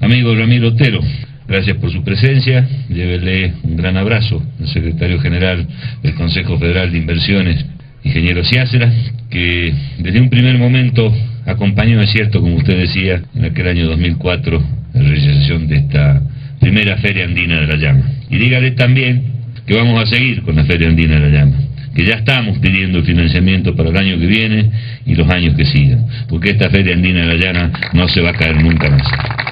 Amigo Ramiro Otero, gracias por su presencia. Llévele un gran abrazo al secretario general del Consejo Federal de Inversiones, ingeniero Ciácera, que desde un primer momento acompañó, es cierto, como usted decía, en aquel año 2004, la realización de esta primera Feria Andina de la Llama. Y dígale también que vamos a seguir con la Feria Andina de la Llama, que ya estamos pidiendo el financiamiento para el año que viene y los años que sigan, porque esta Feria Andina de la Llana no se va a caer nunca más.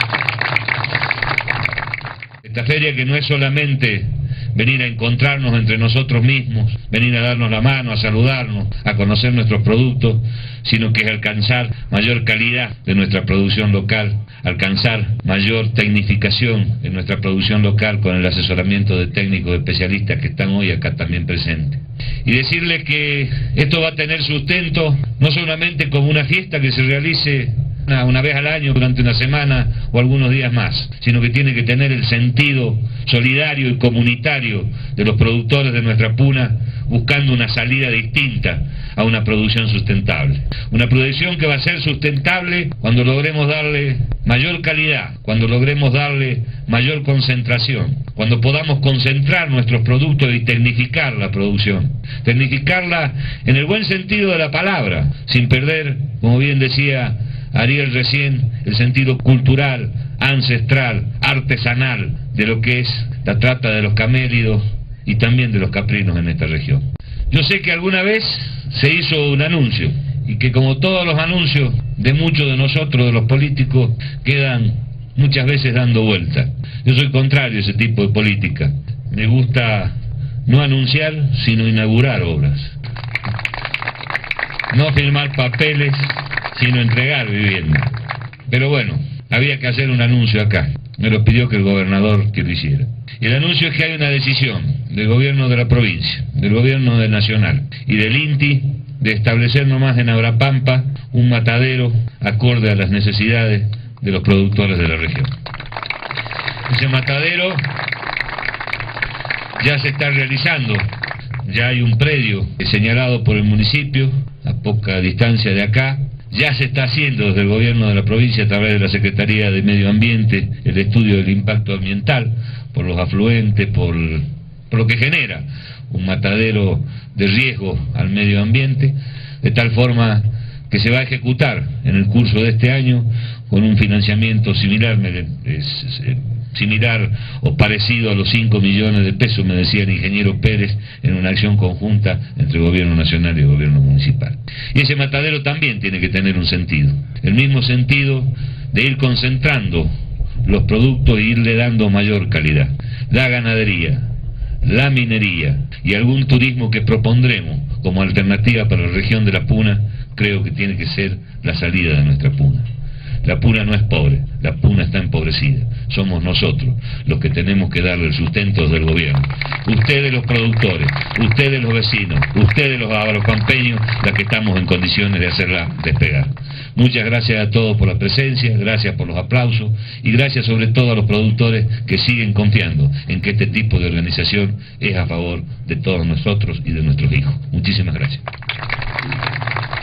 Esta feria que no es solamente venir a encontrarnos entre nosotros mismos, venir a darnos la mano, a saludarnos, a conocer nuestros productos, sino que es alcanzar mayor calidad de nuestra producción local, alcanzar mayor tecnificación en nuestra producción local con el asesoramiento de técnicos especialistas que están hoy acá también presentes. Y decirle que esto va a tener sustento no solamente como una fiesta que se realice una vez al año durante una semana o algunos días más, sino que tiene que tener el sentido solidario y comunitario de los productores de nuestra puna, buscando una salida distinta a una producción sustentable. Una producción que va a ser sustentable cuando logremos darle mayor calidad, cuando logremos darle mayor concentración, cuando podamos concentrar nuestros productos y tecnificar la producción. Tecnificarla en el buen sentido de la palabra, sin perder, como bien decía Ariel recién, el sentido cultural, ancestral, artesanal de lo que es la trata de los camélidos y también de los caprinos en esta región. Yo sé que alguna vez se hizo un anuncio y que, como todos los anuncios de muchos de nosotros, de los políticos, quedan muchas veces dando vuelta. Yo soy contrario a ese tipo de política. Me gusta no anunciar, sino inaugurar obras. No firmar papeles, sino entregar vivienda. Pero bueno, había que hacer un anuncio acá. Me lo pidió que el gobernador que lo hiciera. Y el anuncio es que hay una decisión del gobierno de la provincia, del gobierno del nacional y del INTI de establecer nomás en Abrapampa un matadero acorde a las necesidades de los productores de la región. Ese matadero ya se está realizando. Ya hay un predio señalado por el municipio a poca distancia de acá. Ya se está haciendo desde el gobierno de la provincia, a través de la Secretaría de Medio Ambiente, el estudio del impacto ambiental por los afluentes, por lo que genera un matadero de riesgo al medio ambiente, de tal forma que se va a ejecutar en el curso de este año con un financiamiento similar o parecido a los 5 millones de pesos, me decía el ingeniero Pérez, en una acción conjunta entre el gobierno nacional y el gobierno municipal. Y ese matadero también tiene que tener un sentido, el mismo sentido de ir concentrando los productos e irle dando mayor calidad. La ganadería, la minería y algún turismo que propondremos como alternativa para la región de la Puna, creo que tiene que ser la salida de nuestra Puna. La Puna no es pobre, la Puna está empobrecida. Somos nosotros los que tenemos que darle el sustento del gobierno. Ustedes los productores, ustedes los vecinos, ustedes los agrocampeños, las que estamos en condiciones de hacerla despegar. Muchas gracias a todos por la presencia, gracias por los aplausos y gracias sobre todo a los productores que siguen confiando en que este tipo de organización es a favor de todos nosotros y de nuestros hijos. Muchísimas gracias.